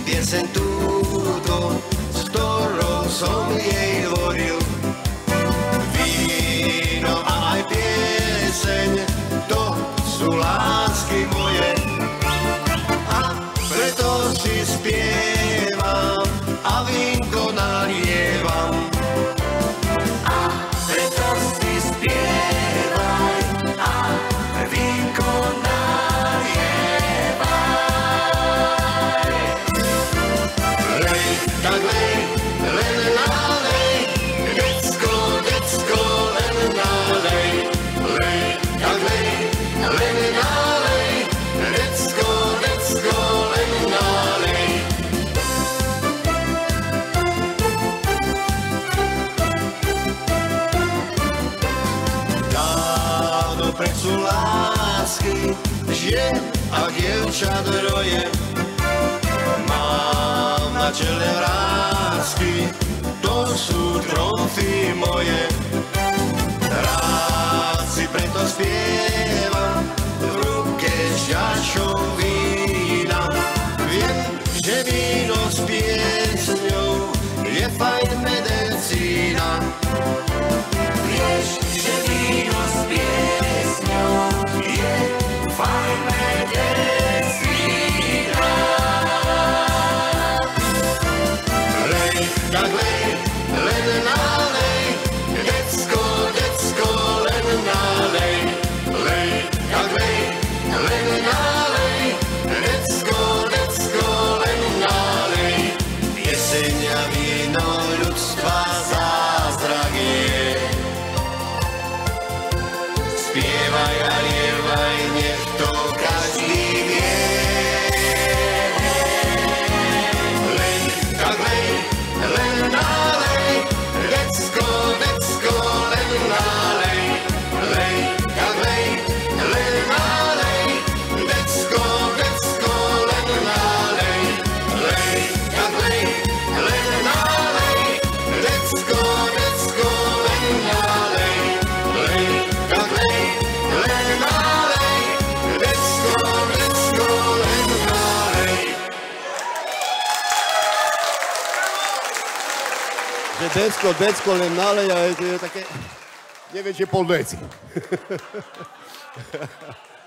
pieseň túto, s ktorou som jej tvoril. Víno a aj pieseň, to sú lásky moje. A preto si spievam a vínko nalievam. A preto si spievaj a vínko nalievaj. Lej, tak lej, len nalej, decko, decko, len nalej. Lej, tak lej, len nalej, decko, decko, len nalej. Dávno preč sú lásky, žien a dievčat roje. Mám na čele vrásky, to sú tromfy moje. Rád si preto spievam, v ruke žďačou vína. Viem, že víno s piesňou je fajn medicína. Vieš, že víno s piesňou je fajn medicína. Lej, tak lej, len nalej, decko, decko, len nalej. Lej, tak lej, len nalej, decko, decko, len nalej. Pieseň a víno ľudstva zázrak je. Spievaj a lievaj, nech to každý vie. Lej, tak lej, len nalej, decko, decko, len nalej. Lej, tak lej, len nalej, decko, decko, len nalej. Lej, tak lej, len nalej, decko, decko, len nalej. Lej, tak lej, len nalej, decko, decko, len nalej. Že decko, len nalej a je také, neviem, či pol veci.